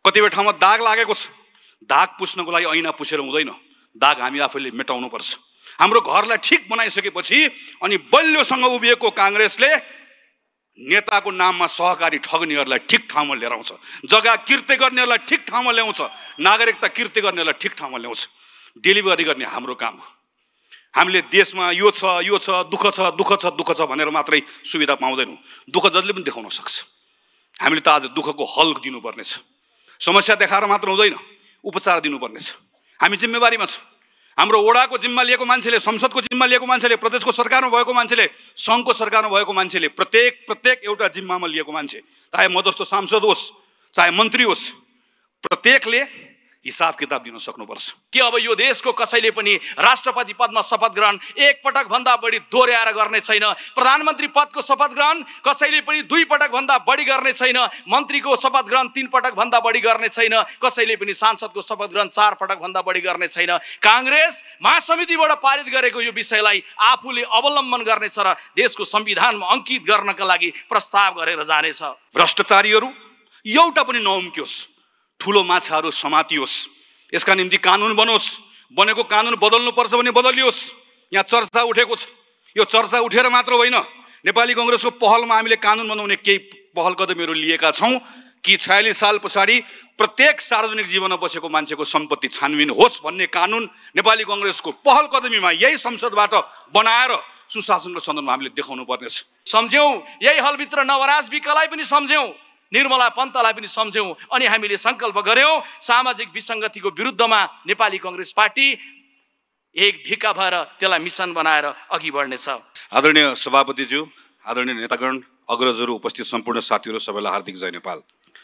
कतिपय ठाउँमा दाग लागेको छ। दाग पुस्नको लागि ऐना पुसेर हुँदैन, दाग हामी आफैले मेटाउनुपर्छ। हाम्रो घरलाई ठिक बनाइसकेपछि अनि बलियोसँग उभिएको काङ्ग्रेसले नेताको नाममा सहकारी ठग्नेहरूलाई ठिक ठाउँमा लिएर आउँछ, जग्गा किर्ते गर्नेहरूलाई ठिक ठाउँमा ल्याउँछ, नागरिकता किर्ते गर्नेहरूलाई ठिक ठाउँमा ल्याउँछ। डेलिभरी गर्ने हाम्रो काम हो। हामीले देशमा यो छ यो छ, दुःख छ दुःख छ दुःख छ भनेर मात्रै सुविधा पाउँदैनौँ। दुःख जसले पनि देखाउन सक्छ। हामीले त आज दुःखको हल दिनुपर्नेछ। समस्या देखाएर मात्र हुँदैन, उपचार दिनुपर्नेछ। हामी जिम्मेवारीमा छौँ। हाम्रो वडाको जिम्मा लिएको मान्छेले, संसदको जिम्मा लिएको मान्छेले, प्रदेशको सरकारमा भएको मान्छेले, सङ्घको सरकारमा भएको मान्छेले, प्रत्येक एउटा जिम्मामा लिएको मान्छे, चाहे म जस्तो सांसद होस् चाहे मन्त्री होस्, प्रत्येकले हिसाब किताब दिन सक्नुपर्छ। के अब यो देशको कसैले पनि राष्ट्रपति पदमा शपथ ग्रहण एक पटक भन्दा बढी दोहोऱ्याएर गर्ने छैन। प्रधानमन्त्री पदको शपथ ग्रहण कसैले पनि 2 पटक भन्दा बढी गर्ने छैन। मन्त्रीको शपथ ग्रहण 3 पटक भन्दा बढी गर्ने छैन। कसैले पनि सांसदको शपथ ग्रहण 4 पटक भन्दा बढी गर्ने छैन। काङ्ग्रेस महासमितिबाट पारित गरेको यो विषयलाई आफूले अवलम्बन गर्नेछ र देशको संविधानमा अंकित गर्नका लागि प्रस्ताव गरेर जानेछ। भ्रष्टाचारीहरू एउटा पनि नउम्कियोस्, ठुलो माछाहरू समातियोस्। यसका निम्ति कानुन बनोस्। बनेको कानुन बदल्नुपर्छ भने बदलियोस्। यहाँ चर्चा उठेको छ। यो चर्चा उठेर मात्र होइन, नेपाली काङ्ग्रेसको पहलमा हामीले कानुन बनाउने केही पहल कदमीहरू लिएका छौँ कि 46 साल पछाडि प्रत्येक सार्वजनिक जीवनमा बसेको मान्छेको सम्पत्ति छानबिन होस् भन्ने कानुन नेपाली काङ्ग्रेसको पहल कदमीमा यही संसदबाट बनाएर सुशासनको सन्दर्भमा हामीले देखाउनु पर्नेछ। सम्झ्यौँ यही हलभित्र नवराज विकलाई पनि सम्झ्यौँ, निर्मला पन्तलाई पनि सम्झ्यौँ अनि हामीले संकल्प गर्यौँ सामाजिक विसङ्गतिको विरुद्धमा नेपाली काङ्ग्रेस पार्टी एक ढिक्का भएर त्यसलाई मिसन बनाएर अघि बढ्नेछ। आदरणीय सभापतिज्यू, आदरणीय नेतागण, अग्रजहरू, उपस्थित सम्पूर्ण साथीहरू, सबैलाई हार्दिक जय नेपाल।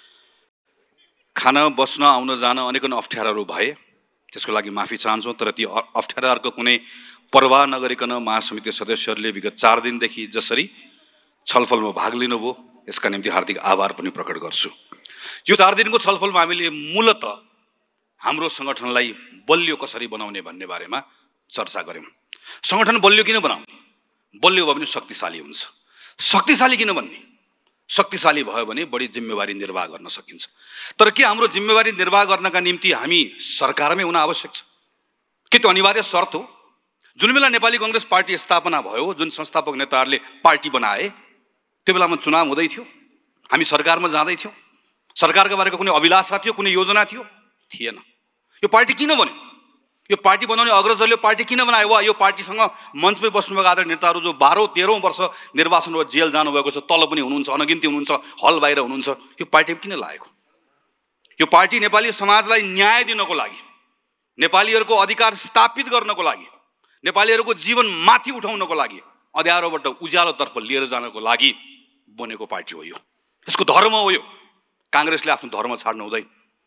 खान बस्न आउन जान अनेकन अप्ठ्याराहरू भए, त्यसको लागि माफी चाहन्छौँ। तर ती अप्ठ्याराहरूको कुनै परवाह नगरिकन महासमिति सदस्यहरूले विगत 4 दिनदेखि जसरी छलफलमा भाग लिनुभयो, यसका निम्ति हार्दिक आभार पनि प्रकट गर्छु। यो 4 दिनको छलफलमा हामीले मूलत हाम्रो सङ्गठनलाई बलियो कसरी बनाउने भन्ने बारेमा चर्चा गऱ्यौँ। सङ्गठन बलियो किन बनाउने? बलियो भयो भने शक्तिशाली हुन्छ। शक्तिशाली किन भन्ने? शक्तिशाली भयो भने बढी जिम्मेवारी निर्वाह गर्न सकिन्छ। तर के हाम्रो जिम्मेवारी निर्वाह गर्नका निम्ति हामी सरकारमै हुन आवश्यक छ? के त्यो अनिवार्य शर्त हो? जुन बेला नेपाली काङ्ग्रेस पार्टी स्थापना भयो, जुन संस्थापक नेताहरूले पार्टी बनाए, त्यो बेलामा चुनाव हुँदै थियो, हामी सरकारमा जाँदै थियौँ। सरकारका बारेको कुनै अभिलाषा थियो, कुनै योजना थियो? थिएन। यो पार्टी किन बन्यो? यो पार्टी बनाउने अग्रजहरूले पार्टी किन बनायो? वा यो पार्टीसँग मञ्चमै बस्नुभएको आदरणीय नेताहरू जो 12-13 वर्ष निर्वाचन वा जेल जानुभएको छ, तल पनि हुनुहुन्छ, अनगिन्ती हुनुहुन्छ, हल बाहिर हुनुहुन्छ, यो पार्टी किन लागेको? यो पार्टी नेपाली समाजलाई न्याय दिनको लागि, नेपालीहरूको अधिकार स्थापित गर्नको लागि, नेपालीहरूको जीवन माथि उठाउनको लागि, अँध्यारोबाट उज्यालोतर्फ लिएर जानको लागि बनेको पार्टी हो। यो यसको धर्म हो। यो काङ्ग्रेसले आफ्नो धर्म छाड्नु हुँदैन।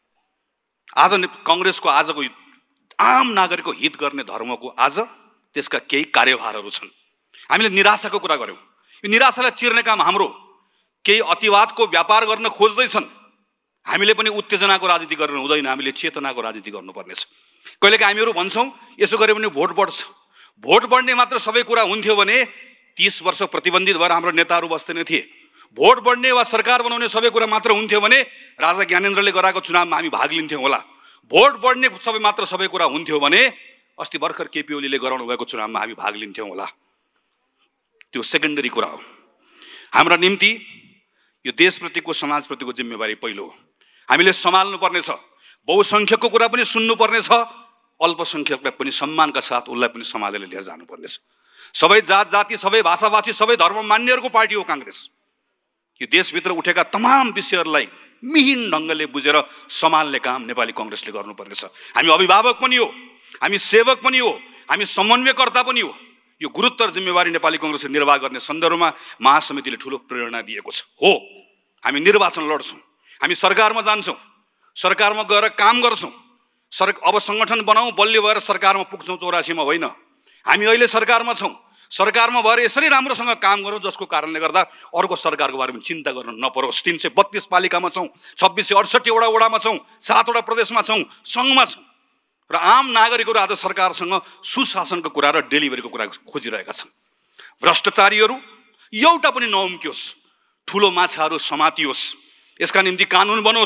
आज काङ्ग्रेसको आजको आम नागरिकको हित गर्ने धर्मको आज त्यसका केही कार्यभारहरू छन्। हामीले निराशाको कुरा गऱ्यौँ। यो निराशालाई चिर्ने काम हाम्रो। केही अतिवादको व्यापार गर्न खोज्दैछन्। हामीले पनि उत्तेजनाको राजनीति गर्न हुँदैन, हामीले चेतनाको राजनीति गर्नुपर्नेछ। कहिलेकाहीँ हामीहरू भन्छौँ यसो गऱ्यो भने भोट बढ्छ। भोट बढ्ने मात्र सबै कुरा हुन्थ्यो भने 30 वर्ष प्रतिबन्धित भएर हाम्रो नेताहरू बस्दैन थिए। भोट बढ्ने वा सरकार बनाउने सबै कुरा मात्र हुन्थ्यो भने राजा ज्ञानेन्द्रले गराएको चुनावमा हामी भाग लिन्थ्यौँ होला। भोट बढ्ने सबै कुरा हुन्थ्यो भने अस्ति भर्खर केपी ओलीले गराउनु भएको चुनावमा हामी भाग लिन्थ्यौँ होला। त्यो सेकेन्डरी कुरा हो। हाम्रा निम्ति यो देशप्रतिको, समाजप्रतिको जिम्मेवारी पहिलो हो। हामीले सम्हाल्नु पर्नेछ। बहुसङ्ख्यकको कुरा पनि सुन्नुपर्ने छ, अल्पसङ्ख्यकलाई पनि सम्मानका साथ उसलाई पनि समाजले लिएर जानुपर्नेछ। सबै जात जाति, सबै भाषाभाषी, सबै धर्म मान्नेहरूको पार्टी हो काङ्ग्रेस। यो देशभित्र उठेका तमाम विषयहरूलाई मिहिन ढङ्गले बुझेर सम्हाल्ने काम नेपाली काङ्ग्रेसले गर्नुपर्नेछ। हामी अभिभावक पनि हो, हामी सेवक पनि हो, हामी समन्वयकर्ता पनि हो। यो गुरुत्तर जिम्मेवारी नेपाली काङ्ग्रेसले निर्वाह गर्ने सन्दर्भमा महासमितिले ठुलो प्रेरणा दिएको छ। हो, हामी निर्वाचन लड्छौँ, हामी सरकारमा जान्छौँ, सरकारमा गएर काम गर्छौँ। अब सङ्गठन बनाऊ, बलियो भएर सरकारमा पुग्छौँ 84 मा होइन। हामी अहिले सरकारमा छौँ। सरकारमा भएर यसरी राम्रोसँग काम गरौँ जसको कारणले गर्दा अर्को सरकारको बारेमा चिन्ता गर्न नपरोस्। 332 पालिकामा छौँ, 2668 वडामा छौँ, 7 वटा प्रदेशमा छौँ, सङ्घमा छौँ र आम नागरिकहरू आज सरकारसँग सुशासनको कुरा र डेलिभरीको कुरा खोजिरहेका छन्। भ्रष्टाचारीहरू एउटा पनि नउम्कियोस्, ठुलो माछाहरू समातियोस्। यसका निम्ति कानुन बनोस्।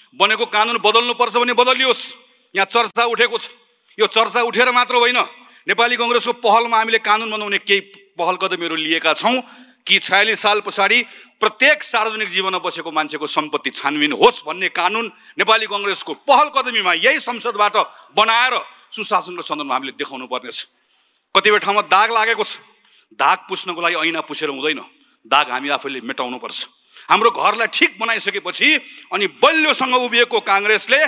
बनेको कानुन बदल्नुपर्छ भने बदलियोस्। यहाँ चर्चा उठेको छ, यो चर्चा उठेर मात्र होइन, नेपाली कङ्ग्रेसको पहलमा हामीले कानुन बनाउने केही पहल कदमीहरू लिएका छौँ कि 46 साल पछाडि प्रत्येक सार्वजनिक जीवनमा बसेको मान्छेको सम्पत्ति छानबिन होस् भन्ने कानुन नेपाली कङ्ग्रेसको पहल कदमीमा यही संसदबाट बनाएर सुशासनको सन्दर्भमा हामीले देखाउनु पर्नेछ। कतिपय ठाउँमा दाग लागेको छ, दाग पुस्नको लागि ऐना पुछेर हुँदैन, दाग हामी आफैले मेटाउनुपर्छ। हाम्रो घरलाई ठिक बनाइसकेपछि अनि बलियोसँग उभिएको काङ्ग्रेसले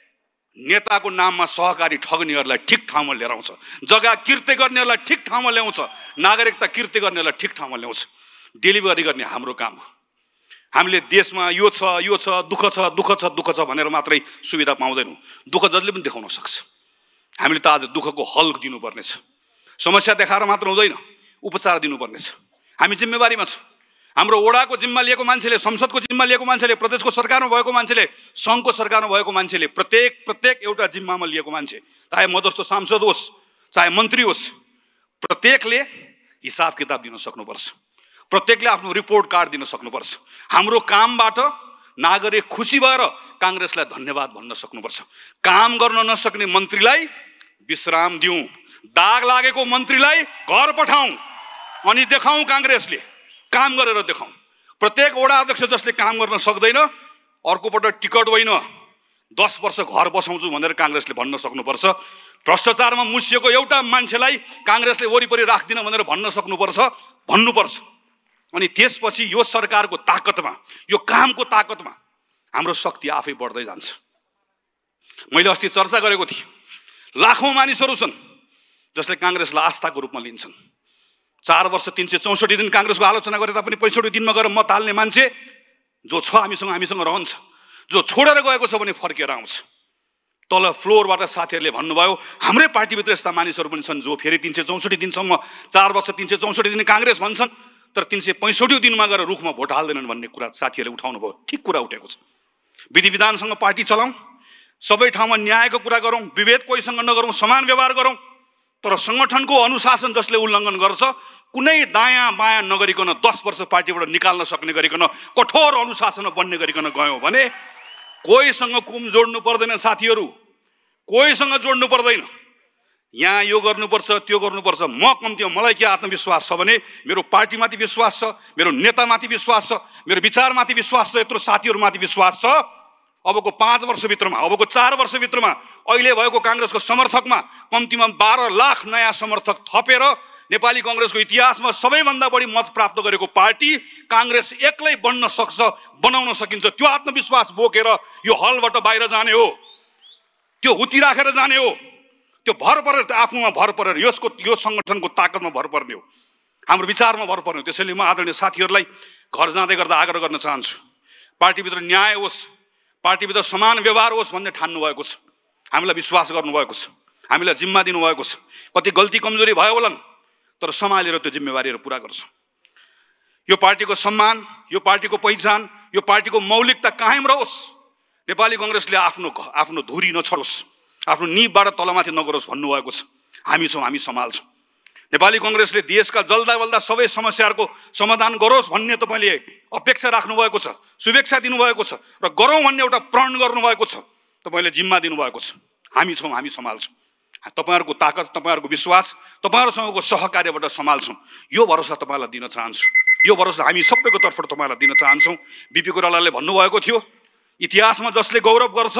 नेताको नाममा सहकारी ठग्नेहरूलाई ठिक ठाउँमा लिएर आउँछ, जग्गा किर्ते गर्नेहरूलाई ठिक ठाउँमा ल्याउँछ, नागरिकता किर्ते गर्नेहरूलाई ठिक ठाउँमा ल्याउँछ। डेलिभरी गर्ने हाम्रो काम हो। हामीले देशमा यो छ यो छ दुःख छ दुःख छ दुःख छ भनेर मात्रै सुविधा पाउँदैनौँ, दुःख जसले पनि देखाउन सक्छ। हामीले त आज दुःखको हल दिनुपर्नेछ, समस्या देखाएर मात्र हुँदैन, उपचार दिनुपर्नेछ। हामी जिम्मेवारीमा छौँ। हाम्रो वडाको जिम्मा लिएको मान्छेले, संसदको जिम्मा लिएको मान्छेले, प्रदेशको सरकारमा भएको मान्छेले, सङ्घको सरकारमा भएको मान्छेले, प्रत्येक एउटा जिम्मामा लिएको मान्छे, चाहे म जस्तो सांसद होस् चाहे मन्त्री होस्, प्रत्येकले हिसाब किताब दिन सक्नुपर्छ, प्रत्येकले आफ्नो रिपोर्ट कार्ड दिन सक्नुपर्छ। हाम्रो कामबाट नागरिक खुसी भएर काङ्ग्रेसलाई धन्यवाद भन्न सक्नुपर्छ। काम गर्न नसक्ने मन्त्रीलाई विश्राम दिउँ, दाग लागेको मन्त्रीलाई घर पठाउँ अनि देखाउँ काङ्ग्रेसले काम गरेर देखाउँ। प्रत्येक वडा अध्यक्ष जसले काम गर्न सक्दैन अर्कोपल्ट टिकट होइन 10 वर्ष घर बसाउँछु भनेर काङ्ग्रेसले भन्न सक्नुपर्छ। भ्रष्टाचारमा मुसिएको एउटा मान्छेलाई काङ्ग्रेसले वरिपरि राख्दिन भनेर भन्नुपर्छ। अनि त्यसपछि यो सरकारको ताकतमा, यो कामको ताकतमा हाम्रो शक्ति आफै बढ्दै जान्छ। मैले अस्ति चर्चा गरेको थिएँ, लाखौँ मानिसहरू छन् जसले काङ्ग्रेसलाई आस्थाको रूपमा लिन्छन्। 4 वर्ष 364 दिन काङ्ग्रेसको आलोचना गरे तापनि 65 दिनमा गएर मत हाल्ने मान्छे जो छ हामीसँग रहन्छ, जो छोडेर गएको छ भने फर्केर आउँछ। तल फ्लोरबाट साथीहरूले भन्नुभयो हाम्रै पार्टीभित्र यस्ता मानिसहरू पनि छन् जो फेरि 364 दिनसम्म 4 वर्ष 364 दिन काङ्ग्रेस भन्छन् तर 365 दिनमा गएर रुखमा भोट हाल्दैनन् भन्ने कुरा साथीहरूले उठाउनु भयो। ठिक कुरा उठेको छ। विधि विधानसँग पार्टी चलाउँ, सबै ठाउँमा न्यायको कुरा गरौँ, विभेद कोहीसँग नगरौँ, समान व्यवहार गरौँ, तर सङ्गठनको अनुशासन जसले उल्लङ्घन गर्छ कुनै दायाँ बायाँ नगरिकन 10 वर्ष पार्टीबाट निकाल्न सक्ने गरिकन कठोर अनुशासनमा बन्ने गरिकन गयौँ भने कोहीसँग कुम जोड्नु पर्दैन साथीहरू, कोहीसँग जोड्नु पर्दैन। यहाँ यो गर्नुपर्छ त्यो गर्नुपर्छ, म कम्तीमा मलाई के आत्मविश्वास छ भने मेरो पार्टीमाथि विश्वास छ, मेरो नेतामाथि विश्वास छ, मेरो विचारमाथि विश्वास छ, यत्रो साथीहरूमाथि विश्वास छ। अबको 5 वर्षभित्रमा, अबको 4 वर्षभित्रमा अहिले भएको काङ्ग्रेसको समर्थकमा कम्तीमा 12 लाख नयाँ समर्थक थपेर नेपाली कङ्ग्रेसको इतिहासमा सबैभन्दा बढी मत प्राप्त गरेको पार्टी काङ्ग्रेस एक्लै बन्न सक्छ, बनाउन सकिन्छ। त्यो आत्मविश्वास बोकेर यो हलबाट बाहिर जाने हो, त्यो हुती राखेर जाने हो, त्यो भर परेर आफूमा भर परेर यो सङ्गठनको ताकतमा भर पर्ने हो, हाम्रो विचारमा भर पर्ने हो। त्यसैले म आदरणीय साथीहरूलाई घर जाँदै गर्दा आग्रह गर्न चाहन्छु, पार्टीभित्र न्याय होस्, पार्टीभित्र समान व्यवहार होस् भन्ने ठान्नु भएको छ, हामीलाई विश्वास गर्नुभएको छ, हामीलाई जिम्मा दिनुभएको छ। कति गल्ती कमजोरी भयो होलान् तर सम्हालेर त्यो जिम्मेवारीहरू पुरा गर्छ। यो पार्टीको सम्मान, यो पार्टीको पहिचान, यो पार्टीको मौलिकता कायम रहोस्। नेपाली कङ्ग्रेसले आफ्नो धुरी नछोडोस्, आफ्नो निबबाट तलमाथि नगरोस् भन्नुभएको छ। हामी छौँ, हामी सम्हाल्छौँ। नेपाली कङ्ग्रेसले देशका जल्दा बल्दा सबै समस्याहरूको समाधान गरोस् भन्ने तपाईँले अपेक्षा राख्नुभएको छ, शुभेच्छा दिनुभएको छ र गरौँ भन्ने एउटा प्रण गर्नुभएको छ, तपाईँले जिम्मा दिनुभएको छ। हामी छौँ, हामी सम्हाल्छौँ। तपाईँहरूको ताकत, तपाईँहरूको विश्वास, तपाईँहरूसँगको सहकार्यबाट सम्हाल्छौँ। यो भरोसा तपाईँलाई दिन चाहन्छु, यो भरोसा हामी सबैको तर्फबाट तपाईँलाई दिन चाहन्छौँ। बिपी कोइरालाले भन्नुभएको थियो इतिहासमा जसले गौरव गर्छ,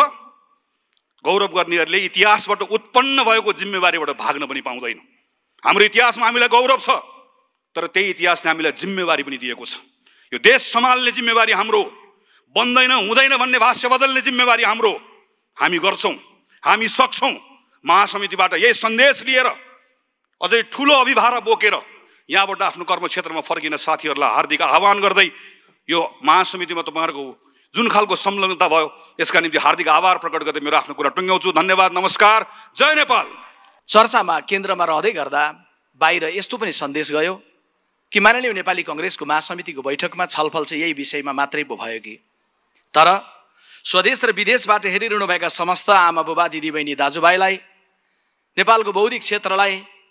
गौरव गर्नेहरूले इतिहासबाट उत्पन्न भएको जिम्मेवारीबाट भाग्न पनि पाउँदैन। हाम्रो इतिहासमा हामीलाई गौरव छ तर त्यही इतिहासले हामीलाई जिम्मेवारी पनि दिएको छ। यो देश सम्हाल्ने जिम्मेवारी हाम्रो, बन्दैन हुँदैन भन्ने भाष्य बदल्ने जिम्मेवारी हाम्रो। हामी गर्छौँ, हामी सक्छौँ। महासमितिबाट यही सन्देश लिएर अझै ठुलो अभिभार बोकेर यहाँबाट आफ्नो कर्मक्षेत्रमा फर्किन साथीहरूलाई हार्दिक आह्वान गर्दै यो महासमितिमा तपाईँहरूको जुन खालको संलग्नता भयो यसका निम्ति हार्दिक आभार प्रकट गर्दै मेरो आफ्नो कुरा टुङ्ग्याउँछु। धन्यवाद, नमस्कार, जय नेपाल। चर्चामा केन्द्रमा रहँदै गर्दा बाहिर यस्तो पनि सन्देश गयो कि माननीय नेपाली कङ्ग्रेसको महासमितिको बैठकमा छलफल चाहिँ यही विषयमा मात्रै भयो कि, तर स्वदेश र विदेशबाट हेरिरहनुभएका समस्त आमा बुबा दिदीबहिनी दाजुभाइलाई, नेपालको बौद्धिक क्षेत्रलाई,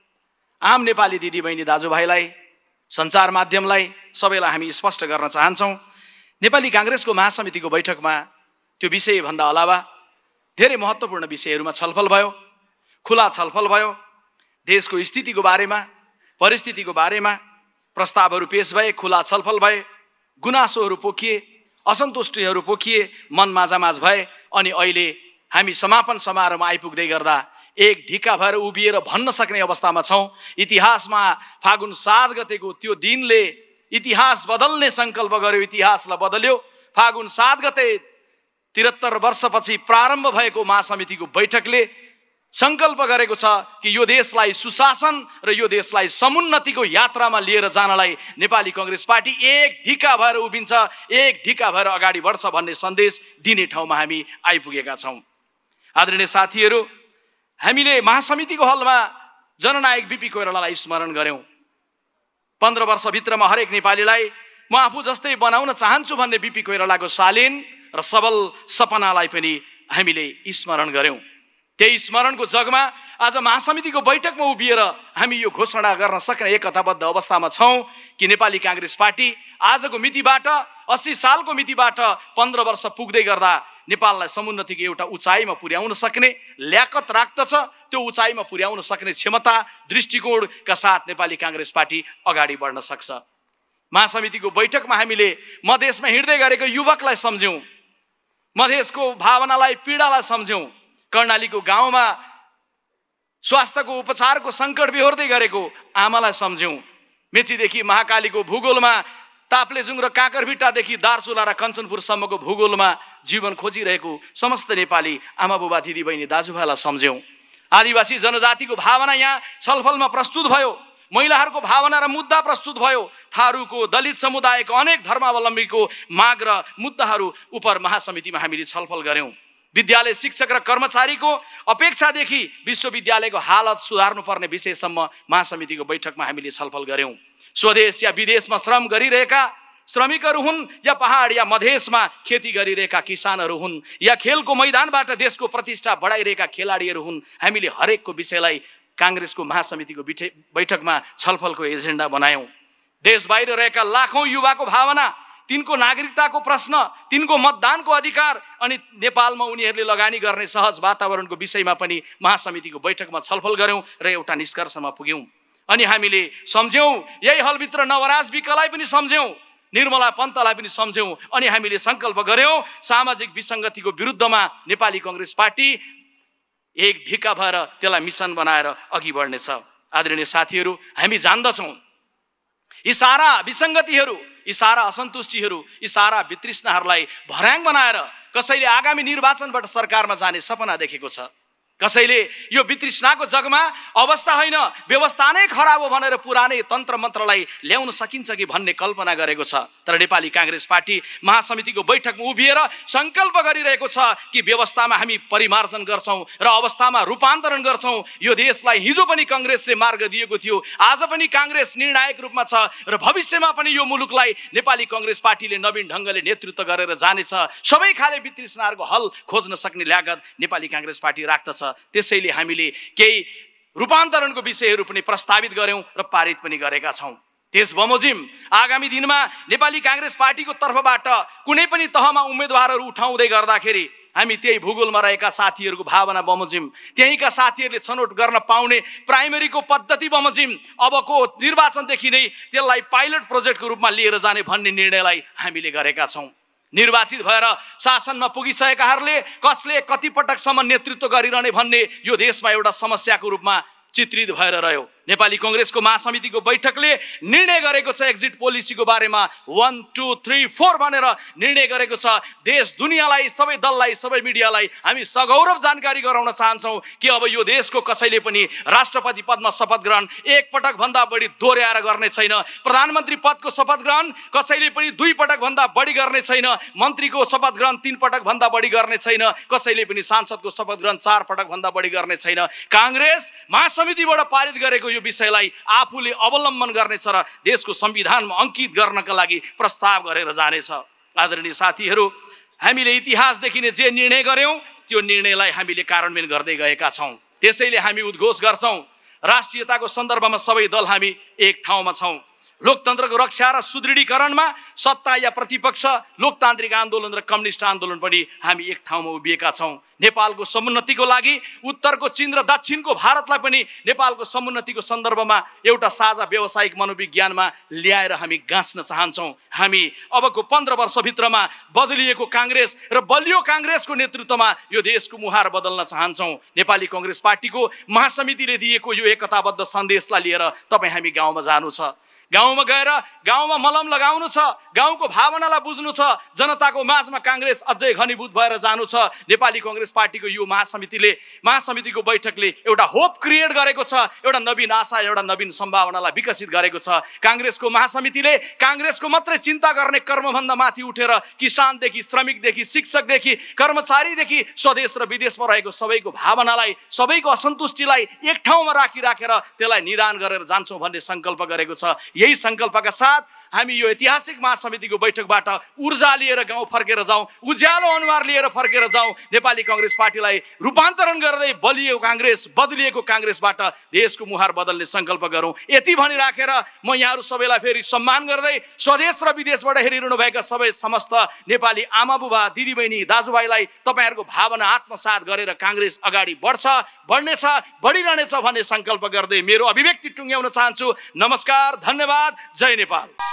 आम नेपाली दिदीबहिनी दाजुभाइलाई, सञ्चार माध्यमलाई सबैलाई हामी स्पष्ट गर्न चाहन्छौँ। नेपाली काङ्ग्रेसको महासमितिको बैठकमा त्यो विषयभन्दा अलावा धेरै महत्त्वपूर्ण विषयहरूमा छलफल भयो, खुला छलफल भयो। देशको स्थितिको बारेमा, परिस्थितिको बारेमा प्रस्तावहरू पेश भए, खुला छलफल भए, गुनासोहरू पोखिए, असन्तुष्टिहरू पोखिए, मन माझामाझ भए। अनि अहिले हामी समापन समारोहमा आइपुग्दै गर्दा एक ढिक्का भएर उभिएर भन्न सक्ने अवस्थामा छौँ, इतिहासमा फागुन 7 गतेको त्यो दिनले इतिहास बदल्ने सङ्कल्प गर्यो, इतिहासलाई बदल्यो। फागुन 7 गते 73 वर्षपछि प्रारम्भ भएको महासमितिको बैठकले सङ्कल्प गरेको छ कि यो देशलाई सुशासन र यो देशलाई समुन्नतिको यात्रामा लिएर जानलाई नेपाली काङ्ग्रेस पार्टी एक ढिक्का भएर उभिन्छ, एक ढिक्का भएर अगाडि बढ्छ भन्ने सन्देश दिने ठाउँमा हामी आइपुगेका छौँ। आदरणीय साथीहरू, हामीले महासमितिको हलमा जननायक बिपी कोइरालालाई स्मरण गऱ्यौँ। 15 वर्षभित्रमा हरेक नेपालीलाई म आफू जस्तै बनाउन चाहन्छु भन्ने बिपी कोइरालाको शालीन र सबल सपनालाई पनि हामीले स्मरण गऱ्यौँ। त्यही स्मरणको जगमा आज महासमितिको बैठकमा उभिएर हामी यो घोषणा गर्न सक्ने एकताबद्ध अवस्थामा छौँ कि नेपाली काङ्ग्रेस पार्टी आजको मितिबाट 80 सालको मितिबाट 15 वर्ष पुग्दै गर्दा नेपाललाई समुन्नतिको एउटा उचाइमा पुर्याउन सक्ने ल्याकत राख्दछ। त्यो उचाइमा पुर्याउन सक्ने क्षमता, दृष्टिकोणका साथ नेपाली काङ्ग्रेस पार्टी अगाडि बढ्न सक्छ। महासमितिको बैठकमा हामीले मधेसमा हिँड्दै गरेको युवकलाई सम्झ्यौँ, मधेसको भावनालाई, पीडालाई सम्झ्यौँ। कर्णालीको गाउँमा स्वास्थ्यको उपचारको सङ्कट बिहोर्दै गरेको आमालाई सम्झ्यौँ। मेचीदेखि महाकालीको भूगोलमा, ताप्लेजुङ र काकरभिट्टादेखि दार्चुला र कञ्चनपुरसम्मको भूगोलमा जीवन खोजिरहेको समस्त नेपाली आमा बुबा दिदी बहिनी दाजुभाइलाई सम्झ्यौँ। आदिवासी जनजातिको भावना यहाँ छलफलमा प्रस्तुत भयो, महिलाहरूको भावना र मुद्दा प्रस्तुत भयो, थारूको, दलित समुदायको, अनेक धर्मावलम्बीको माग र मुद्दाहरू उप महासमितिमा हामीले छलफल गऱ्यौँ। विद्यालय शिक्षक र कर्मचारीको अपेक्षादेखि विश्वविद्यालयको हालत सुधार्नुपर्ने विषयसम्म महासमितिको बैठकमा हामीले छलफल गऱ्यौँ। स्वदेश या विदेशमा श्रम गरिरहेका श्रमिकहरू हुन् या पहाड या मधेसमा खेती गरिरहेका किसानहरू हुन् या खेलको मैदानबाट देशको प्रतिष्ठा बढाइरहेका खेलाडीहरू हुन्, हामीले हरेकको विषयलाई काङ्ग्रेसको महासमितिको बैठकमा छलफलको एजेन्डा बनायौँ। देश बाहिर रहेका लाखौँ युवाको भावना, तिनको नागरिकताको प्रश्न, तिनको मतदानको अधिकार अनि नेपालमा उनीहरूले लगानी गर्ने सहज वातावरणको विषयमा पनि महासमितिको बैठकमा छलफल गऱ्यौँ र एउटा निष्कर्षमा पुग्यौँ। अनि हामीले सम्झ्यौँ, यही हलभित्र नवराज विकलाई पनि सम्झ्यौँ, निर्मला पन्तलाई पनि सम्झ्यौँ। अनि हामीले सङ्कल्प गऱ्यौँ सामाजिक विसङ्गतिको विरुद्धमा नेपाली काङ्ग्रेस पार्टी एक ढिक्का भएर त्यसलाई मिसन बनाएर अघि बढ्नेछ। आदरणीय साथीहरू, हामी जान्दछौँ यी सारा विसङ्गतिहरू, यी सारा असन्तुष्टिहरू, यी सारा वितृष्णाहरूलाई भर्याङ बनाएर कसैले आगामी निर्वाचनबाट सरकारमा जाने सपना देखेको छ, कसैले यो वितृष्णाको जगमा अवस्था होइन व्यवस्था नै खराब हो भनेर पुरानै तन्त्र मन्त्रलाई ल्याउन सकिन्छ कि भन्ने कल्पना गरेको छ। तर नेपाली काङ्ग्रेस पार्टी महासमितिको बैठकमा उभिएर सङ्कल्प गरिरहेको छ कि व्यवस्थामा हामी परिमार्जन गर्छौँ र अवस्थामा रूपान्तरण गर्छौँ। यो देशलाई हिजो पनि काङ्ग्रेसले मार्ग दिएको थियो, आज पनि काङ्ग्रेस निर्णायक रूपमा छ र भविष्यमा पनि यो मुलुकलाई नेपाली काङ्ग्रेस पार्टीले नवीन ढङ्गले नेतृत्व गरेर जानेछ। सबै खाले वितृष्णाहरूको हल खोज्न सक्ने ल्यागत नेपाली काङ्ग्रेस पार्टी राख्दछ। त्यसैले हामीले केही रूपान्तरणको विषयहरू पनि प्रस्तावित गऱ्यौँ र पारित पनि गरेका छौँ। त्यस बमोजिम आगामी दिनमा नेपाली काङ्ग्रेस पार्टीको तर्फबाट कुनै पनि तहमा उम्मेदवारहरू उठाउँदै गर्दाखेरि हामी त्यही भूगोलमा रहेका साथीहरूको भावना बमोजिम, त्यहीँका साथीहरूले छनौट गर्न पाउने प्राइमेरीको पद्धति बमोजिम अबको निर्वाचनदेखि नै त्यसलाई पाइलट प्रोजेक्टको रूपमा लिएर जाने भन्ने निर्णयलाई हामीले गरेका छौँ। निर्वाचित भएर शासनमा पुगिसकेकाहरूले कसले कति पटकसम्म नेतृत्व गरिरहने भन्ने यो देशमा एउटा समस्याको रूपमा चित्रित भएर रह्यो। नेपाली काङ्ग्रेसको महासमितिको बैठकले निर्णय गरेको छ एक्जिट पोलिसीको बारेमा 1, 2, 3, 4 भनेर निर्णय गरेको छ। देश दुनियाँलाई, सबै दललाई, सबै मिडियालाई हामी सगौरव जानकारी गराउन चाहन्छौँ कि अब यो देशको कसैले पनि राष्ट्रपति पदमा शपथ ग्रहण एक पटक भन्दा बढी दोहोऱ्याएर गर्ने छैन, प्रधानमन्त्री पदको शपथ ग्रहण कसैले पनि 2 पटक भन्दा बढी गर्ने छैन, मन्त्रीको शपथ ग्रहण 3 पटक भन्दा बढी गर्ने छैन, कसैले पनि सांसदको शपथ ग्रहण 4 पटक भन्दा बढी गर्ने छैन। काङ्ग्रेस महासमितिबाट पारित गरेको यो विषयलाई आफूले अवलम्बन गर्नेछ र देशको संविधानमा अंकित गर्नका लागि प्रस्ताव गरेर जानेछ। आदरणीय साथीहरू, हामीले इतिहासदेखि नै जे निर्णय गर्यौं त्यो निर्णयलाई हामीले कार्यान्वयन गर्दै गएका छौं। त्यसैले हामी उद्घोष गर्छौं, राष्ट्रियताको सन्दर्भमा सबै दल हामी एक ठाउँमा छौं। लोकतन्त्रको रक्षा र सुदृढीकरणमा सत्ता या प्रतिपक्ष, लोकतान्त्रिक आन्दोलन र कम्युनिस्ट आन्दोलन पनि हामी एक ठाउँमा उभिएका छौँ। नेपालको समुन्नतिको लागि उत्तरको चीन र दक्षिणको भारतलाई पनि नेपालको समुन्नतिको सन्दर्भमा एउटा साझा व्यावसायिक मनोविज्ञानमा ल्याएर हामी गाँच्न चाहन्छौँ। हामी अबको 15 वर्षभित्रमा बदलिएको काङ्ग्रेस र बलियो काङ्ग्रेसको नेतृत्वमा यो देशको मुहार बदल्न चाहन्छौँ। नेपाली काङ्ग्रेस पार्टीको महासमितिले दिएको यो एकताबद्ध सन्देशलाई लिएर तपाईँ हामी गाउँमा जानु छ, गाउँमा गएर गाउँमा मलम लगाउनु छ, गाउँको भावनालाई बुझ्नु छ, जनताको माझमा काङ्ग्रेस अझै घनीभूत भएर जानु छ। नेपाली काङ्ग्रेस पार्टीको यो महासमितिको बैठकले एउटा होप क्रिएट गरेको छ, एउटा नवीन आशा, एउटा नवीन सम्भावनालाई विकसित गरेको छ। काङ्ग्रेसको महासमितिले काङ्ग्रेसको मात्रै चिन्ता गर्ने कर्मभन्दा माथि उठेर किसानदेखि, श्रमिकदेखि, शिक्षकदेखि, कर्मचारीदेखि स्वदेश र विदेशमा रहेको सबैको भावनालाई, सबैको असन्तुष्टिलाई एक ठाउँमा राखेर त्यसलाई निदान गरेर जान्छौँ भन्ने सङ्कल्प गरेको छ। यही सङ्कल्पका साथ हामी यो ऐतिहासिक महासमितिको बैठकबाट ऊर्जा लिएर गाउँ फर्केर जाउँ, उज्यालो अनुहार लिएर फर्केर जाउँ, नेपाली काङ्ग्रेस पार्टीलाई रूपान्तरण गर्दै बलियो काङ्ग्रेस, बदलिएको काङ्ग्रेसबाट देशको मुहार बदल्ने सङ्कल्प गरौँ। यति भनिराखेर म यहाँहरू सबैलाई फेरि सम्मान गर्दै स्वदेश र विदेशबाट हेरिरहनु भएका सबै समस्त नेपाली आमा बुबा, दिदीबहिनी, दाजुभाइलाई तपाईँहरूको भावना आत्मसात गरेर काङ्ग्रेस अगाडि बढ्नेछ, बढिरहनेछ भन्ने सङ्कल्प गर्दै मेरो अभिव्यक्ति टुङ्ग्याउन चाहन्छु। नमस्कार, धन्यवाद, जय नेपाल।